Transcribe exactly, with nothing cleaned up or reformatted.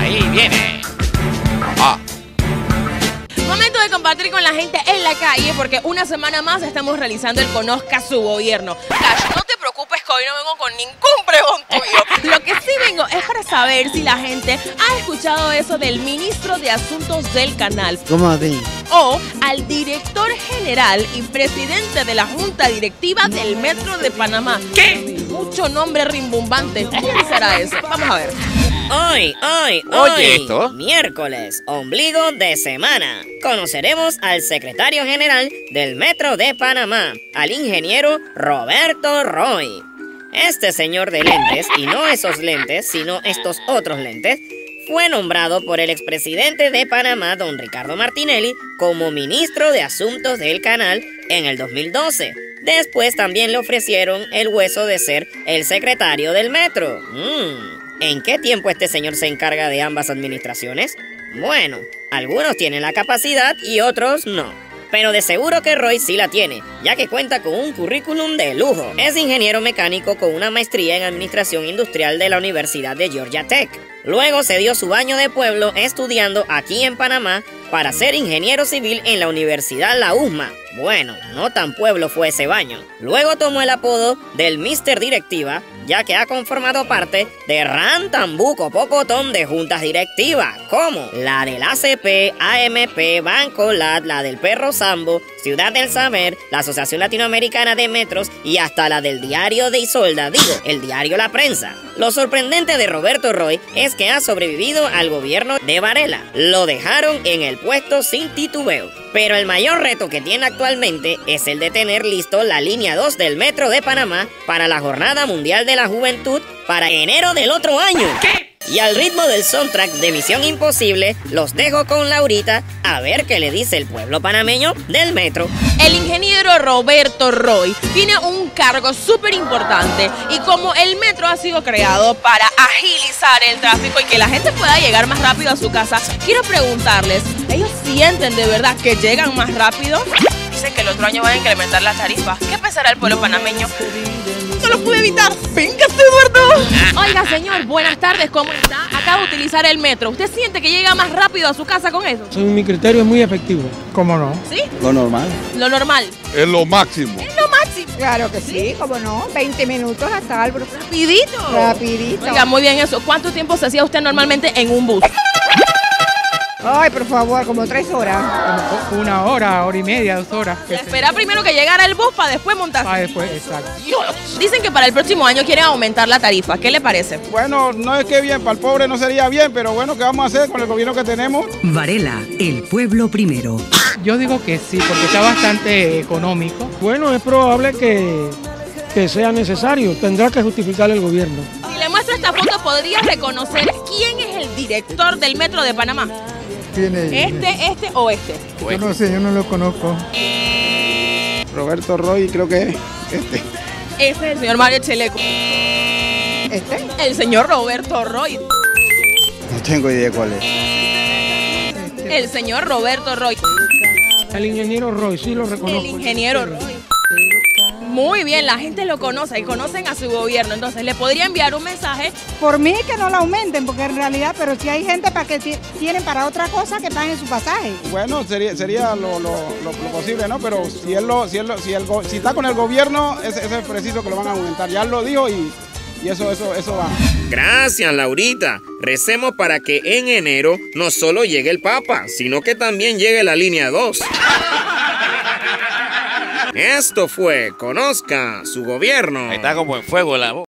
Ahí viene. Ah. Momento de compartir con la gente en la calle porque una semana más estamos realizando el Conozca su Gobierno. Cash, no te preocupes que hoy no vengo con ningún pregón tuyo. Lo que sí vengo es para saber si la gente ha escuchado eso del ministro de Asuntos del Canal. ¿Cómo así? O al director general y presidente de la Junta Directiva del Metro de Panamá. ¿Qué? Mucho nombre rimbombante. ¿Quién será ese? Vamos a ver. Hoy, hoy, Oye, hoy, esto. miércoles, ombligo de semana, conoceremos al secretario general del Metro de Panamá, al ingeniero Roberto Roy. Este señor de lentes, y no esos lentes, sino estos otros lentes, fue nombrado por el expresidente de Panamá, don Ricardo Martinelli, como ministro de Asuntos del Canal en el dos mil doce. Después también le ofrecieron el hueso de ser el secretario del Metro. Mmm... ¿En qué tiempo este señor se encarga de ambas administraciones? Bueno, algunos tienen la capacidad y otros no. Pero de seguro que Roy sí la tiene, ya que cuenta con un currículum de lujo. Es ingeniero mecánico con una maestría en Administración Industrial de la Universidad de Georgia Tech. Luego se dio su baño de pueblo estudiando aquí en Panamá para ser ingeniero civil en la Universidad La U S M A. Bueno, no tan pueblo fue ese baño. Luego tomó el apodo del míster Directiva, ya que ha conformado parte de rantambuco pocotón de juntas directivas, como la del A C P, A M P, Banco L A D, la del Perro Sambo, Ciudad del Saber, la Asociación Latinoamericana de Metros y hasta la del Diario de Isolda, digo, el diario La Prensa. Lo sorprendente de Roberto Roy es que ha sobrevivido al gobierno de Varela. Lo dejaron en el puesto sin titubeo. Pero el mayor reto que tiene actualmente es el de tener listo la línea dos del Metro de Panamá para la Jornada Mundial de la Juventud para enero del otro año. ¿Qué? Y al ritmo del soundtrack de Misión Imposible, los dejo con Laurita a ver qué le dice el pueblo panameño del metro. El ingeniero Roberto Roy tiene un cargo súper importante y como el metro ha sido creado para agilizar el tráfico y que la gente pueda llegar más rápido a su casa, quiero preguntarles, ¿ellos sienten de verdad que llegan más rápido? Dicen que el otro año van a incrementar las tarifas. ¿Qué pensará el pueblo panameño? No lo pude evitar. ¡Venga, Eduardo! Oiga, señor, buenas tardes, ¿cómo está? Acaba de utilizar el metro. ¿Usted siente que llega más rápido a su casa con eso? Según mi criterio es muy efectivo. ¿Cómo no? ¿Sí? Lo normal. Lo normal. Es lo máximo. Es lo máximo. Claro que sí, cómo no. veinte minutos hasta algo. Rapidito. Rapidito. Oiga, muy bien eso. ¿Cuánto tiempo se hacía usted normalmente en un bus? Ay, por favor, como tres horas. Como una hora, hora y media, dos horas. Espera primero que llegara el bus para después montarse. Ah, después, exacto. Dicen que para el próximo año quieren aumentar la tarifa. ¿Qué le parece? Bueno, no es que bien, para el pobre no sería bien, pero bueno, ¿qué vamos a hacer con el gobierno que tenemos? Varela, el pueblo primero. Yo digo que sí, porque está bastante económico. Bueno, es probable que, que sea necesario. Tendrá que justificar el gobierno. Si le muestro esta foto, ¿podría reconocer quién es el director del Metro de Panamá? ¿Quién es? ¿Este, este o este? Yo no sé, yo no lo conozco. Roberto Roy, creo que este. Ese es el señor Mario Cheleco. ¿Este? El señor Roberto Roy. No tengo idea cuál es. El señor Roberto Roy. El ingeniero Roy, sí lo reconozco. El ingeniero Roy. Muy bien, la gente lo conoce y conocen a su gobierno. Entonces, ¿le podría enviar un mensaje? Por mí que no lo aumenten, porque en realidad, pero si hay gente para que ti- tienen para otra cosa que paguen su pasaje. Bueno, sería, sería lo, lo, lo, lo posible, ¿no? Pero si él lo, si él lo, si, el, go- si está con el gobierno, ese, ese es preciso que lo van a aumentar. Ya él lo dijo y, y eso, eso, eso va. Gracias, Laurita. Recemos para que en enero no solo llegue el Papa, sino que también llegue la línea dos. Esto fue Conozca su Gobierno. Está como en fuego la voz.